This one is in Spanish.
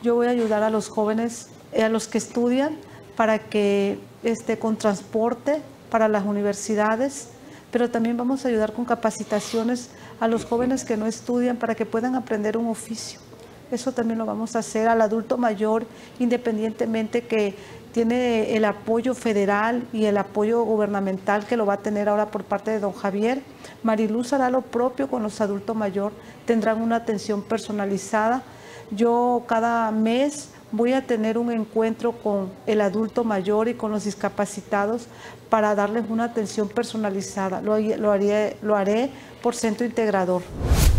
Yo voy a ayudar a los jóvenes, a los que estudian, para que con transporte para las universidades, pero también vamos a ayudar con capacitaciones a los jóvenes que no estudian para que puedan aprender un oficio. Eso también lo vamos a hacer al adulto mayor, independientemente que tiene el apoyo federal y el apoyo gubernamental que lo va a tener ahora por parte de don Javier. Mariluz hará lo propio con los adultos mayores, tendrán una atención personalizada. Yo cada mes voy a tener un encuentro con el adulto mayor y con los discapacitados para darles una atención personalizada. Lo haré por centro integrador.